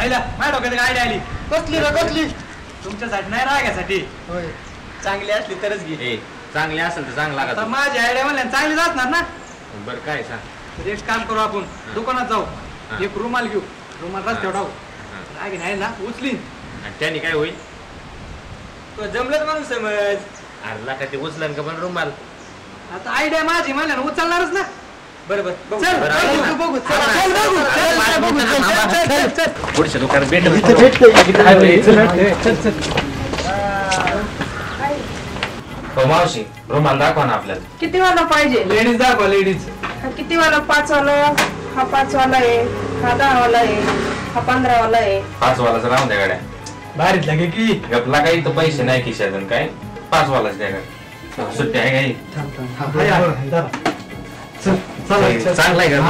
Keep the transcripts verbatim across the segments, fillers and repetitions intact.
आईला माझ्या डोक्यात आयडिया आली. कसली रे कसली? तुमच्यासाठी नाही रागासाठी. होय चांगली असली तरच घे. ए चांगली असेल तर चांगला आता माझी आयडिया म्हणल्या चांगलीच असणार ना. बरं काय सांग. तर एक काम करू आपण दुकानात जाऊ एक रुमाल घेऊ रुमाल रस्त्यावर टाकू रागी नाही ना उचलीन आणि त्याने काय होईल? तो जमलंच म्हणून समज. अरे लाका ते उचलन का पण रुमाल. आता आयडिया माझी म्हणल्या उचलणारच ना. बरोबर चल बघू बघू चल बघू चल चल पुढच्या दुकानात भेट चल चल. हो मावशी रुमाल दाखवा ना आपल्याला. किती वाला पाहिजे? लेडीज दाखवा लेडीज. हा किती वाला? पाच वाला. हा पाच वाला आहे, हा दहा वाला आहे, हा पंधरा वाला आहे. पाच वालाच राहून द्या गाड्या. भारीत लागे की गपला काही तर पैसे नाही खिशातून काय. पाच वालाच द्या गाड्या. सुट्टी आहे काही चांगला आहे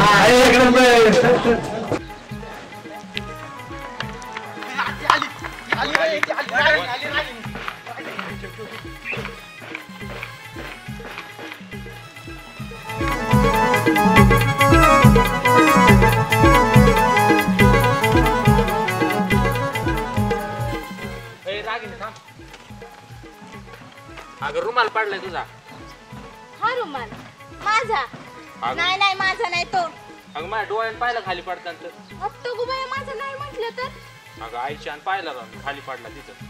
अगं रुमाल पडलाय तुझा. हा रुमाल माझा नाही नाही माझा नाही तो. अगं माझ्या डोळ्यात पाहिलं खाली पडताना तर. हत्तो गुबाया माझा नाही म्हटलं तर. अगं आईच्या पाहिला खाली पडला तिथं.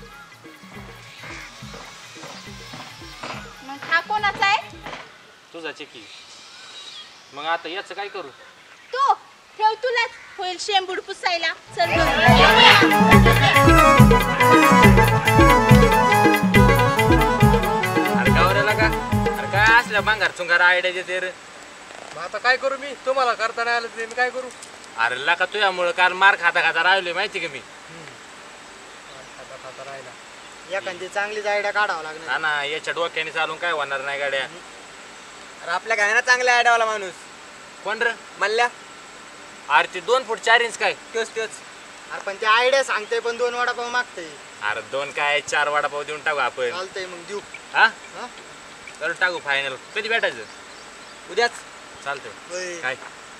मग हा कोणाचा आहे? तुझा चिकी. मग आता याचं काय करू? तो ठेव तुलाच होईल शेंबूड पुसायला. चल अरे गावऱ्याला का अरे काय असल्या भांगार चुंगार आयडिया देते रे. आता काय करू मी? तुम्हाला करता नाही आलं ते मी काय करू? अरे लका तुझ्यामुळे काल मार खाता खाता राहिलोय माहिती का मी. खाता खाता राहिला एखादी चांगलीच आयडिया काढावं लागणार. हा ना याच्या डोक्याने चालून काय होणार नाही गाड्या. अरे आपल्या काय ना चांगल्या आयडियावाला माणूस. कोण रे? मल्ल्या. अरे ते दोन फूट चार इंच काय. तोच तोच. अरे पण ते आयडिया सांगते पण दोन वडापाव मागते. अरे दोन काय चार वडापाव देऊन टाकू आपण. चालतंय मग देऊ. हा तर टाकू फायनल. कधी भेटायचं? उद्याच. चालतंय. काय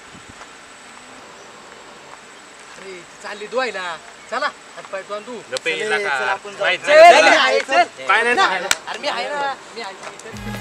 अरे चालली धुवायला. चला हातपाय धुवून तू. गप्पे चल, लाका. चल, आपण जाऊ. माहित चल, नाही. चल, आहे, चल. काय नाही ना. ना. अरे मी आहे ना मी आहे.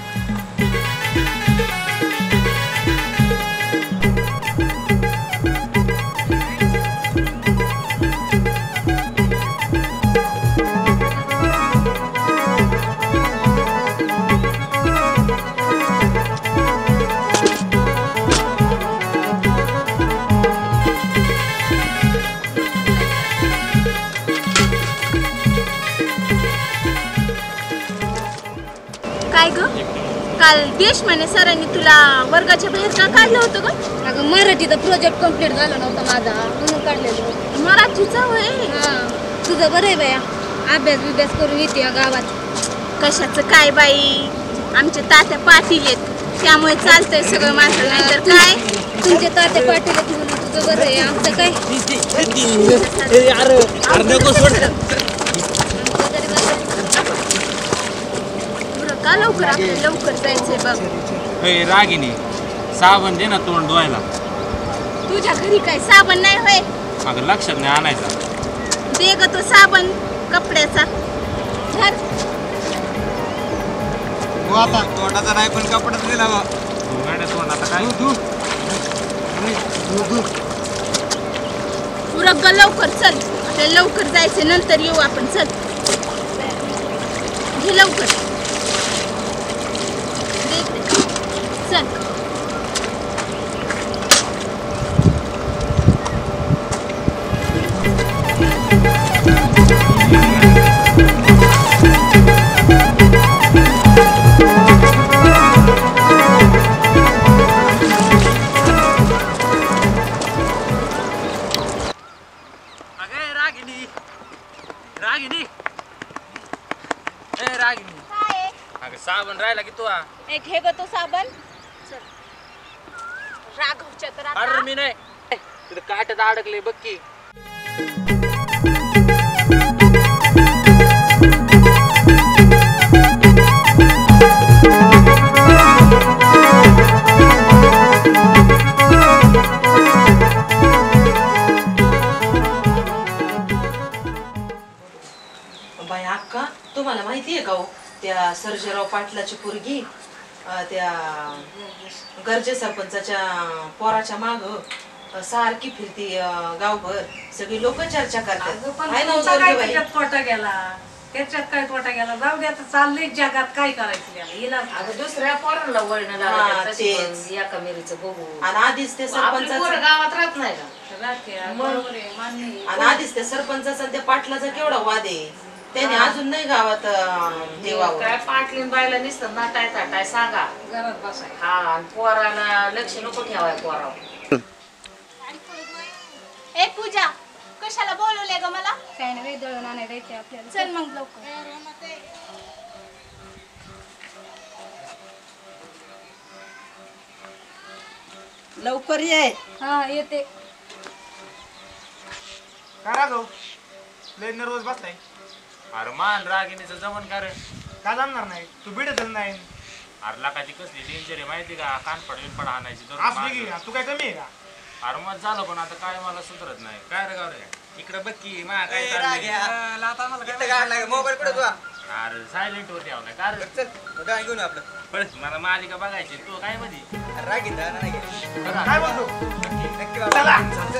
काय ग काल देशमाने सरांनी तुला वर्गाच्या बाहेर का काढलं होतं ग? अगं मराठीचा प्रोजेक्ट कंप्लीट झाला नव्हता माझा म्हणून काढलेलं. मराठीचा होय. हा तुझं बरं आहे बाया अभ्यास बिभ्यास करून येते या गावात. कशाचं काय बाई आमचे तात्या पाटील आहेत त्यामुळे चालतंय सगळं माझं. नाहीतर काय तुमचे तात्या पाटील आहेत म्हणून तुझं बरं आहे आमचं काय. बरं का लवकर आपल्याला लवकर जायचंय बघ. ए रागिनी साबण दे ना तोंड धुवायला. तुझ्या घरी काय साबण नाही होय? अगं लक्षात नाही आणायचा. दे ग तो साबण कपड्याचा. धर. हो आता तोंडाचा नाही पण कपडाच दिला बा. गाड्या तोंड आता काय. उरक ग लवकर चल आपल्याला लवकर जायचं नंतर येऊ आपण. चल घे लवकर. दे इकडे. चल रागिनी ए रागिनी काय अगं साबण राहिला की तू. एक हे ग तो साबण. चल राघवच्या तर आता अरे मी नाही तिथं काट्यात अडकले बघ की. त्या सर्जेराव पाटलाची पोरगी त्या गरजे सरपंचाच्या पोराच्या माग सारखी फिरती गावभर सगळी लोक चर्चा करतात. तोटा गेला त्याच्यात काय तोटा गेला जाऊ द्या चाललंय जगात काय करायचं अगं दुसऱ्या पोरांना वळण लागलं या कमेरीचं बघू आणि आधीच ते सरपंच गावात राहत नाही का आणि आधीच त्या सरपंचाचा त्या पाटलाचा केवढा वाद आहे त्याने अजून नाही गावात काय पाटलीन बायला नुसतं नाटाय ताटाय सांगा घरात बसाय हा आणि पोराला लक्ष नको ठेवाय पोरावर. ए पूजा कशाला बोलवले ग मला? काय नाही दळून आणायला येते आपल्याला. चल मग लवकर. लवकर ये. हा येते. करा गो लय नर्वस बसलाय. अरे मान रागिनीचं जमन कारण का जमणार नाही तू बिडत नाही. अरे लाकाची कसली डेंजर आहे माहिती का कान पडवीन पड आणायची असली की तू काय कमी आहे का? अरे मग झालं पण आता काय मला सुधरत नाही काय रे गाव रे इकडे बघ की मा काय मोबाईल कुठे तुझा? अरे सायलेंट वर ठेवलाय का रे चल काय घेऊन आपलं पण मला मालिका बघायची तू काय मध्ये रागीत काय बोलतो नक्की चला.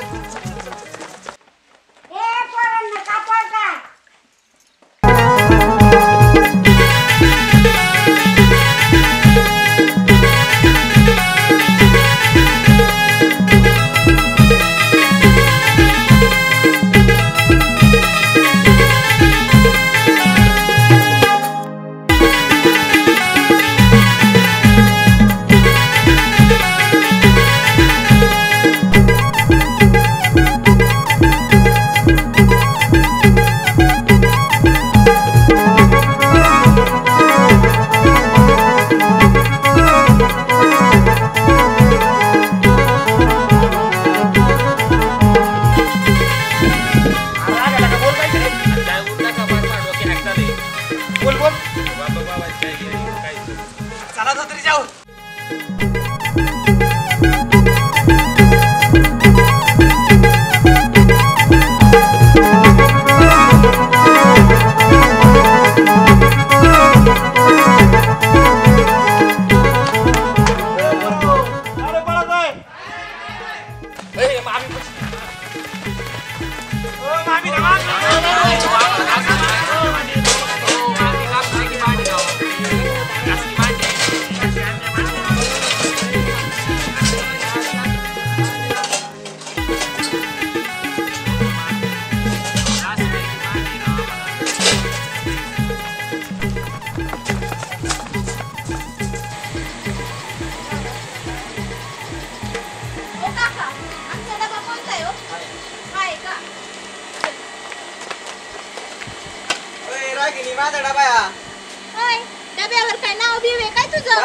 डब्यावर काय नाव बिवे काय तुझं?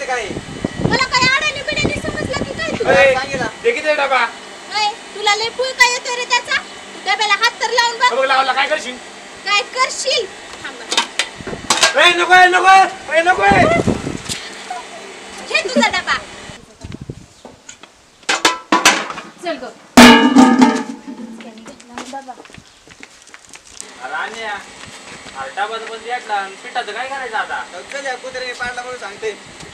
मला काय अडाणी बिडाणी समजलं की काय तू? डबा तुला लय पुळ काय येतोय रे त्याचा? तू डब्याला हात तर लावून बघ. लावला काय करशील? काय करशील? थांब. ए नको नको ए नको घे तुझा डबा. चल गो. राण्या अरे डबाच बंद एकला पिठाचं काय करायचं आता? चल या कुत्रे पाडला म्हणून सांगते.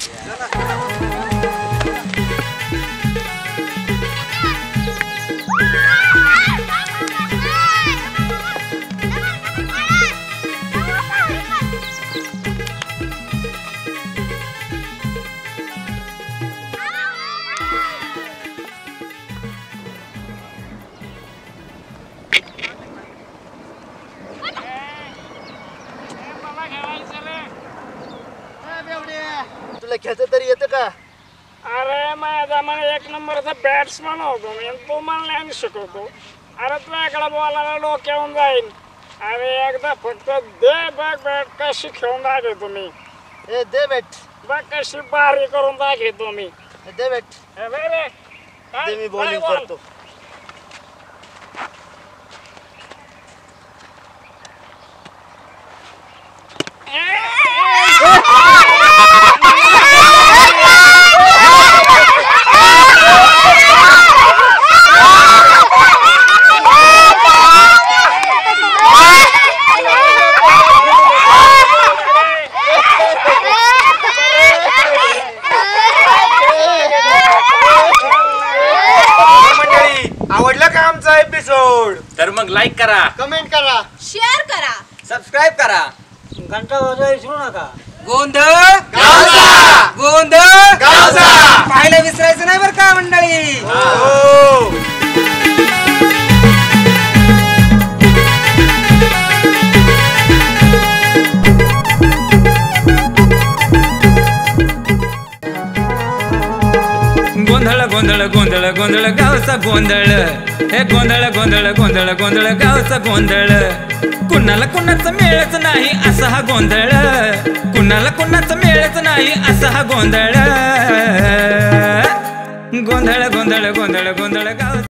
तुला खेळता तरी येतं का? अरे माझा मला एक नंबरचा बॅट्समन होतो मी तो मला नाही शिकवतो. अरे तुझ्याकडे बोलायला डोक्यावून जाईल. अरे एकदा फक्त दे बघ बॅट कशी खेळून दाखवे तुम्ही. ए दे बॅट. बघ कशी बारी करून दाखवे तुम्ही. दे बॅट. दे मी बॉलिंग करतो. लाईक करा, कमेंट करा, शेअर करा, सबस्क्राईब करा, घंटा वाजवायला विसरू नका. गोंधळ गावचा, गोंधळ गावचा पाहायला विसरायचं नाही बरं का मंडळी. गोंधळ गोंधळ गोंधळ गोंधळ गावचा गोंधळ, हे गोंधळ गोंधळ गोंधळ गोंधळ गावचा गोंधळ. कुणाला कुणाचं मिळत नाही असा हा गोंधळ, कुणाला कुणाचं मिळत नाही असा हा गोंधळ. गोंधळ गोंधळ गोंधळ गोंधळ गाव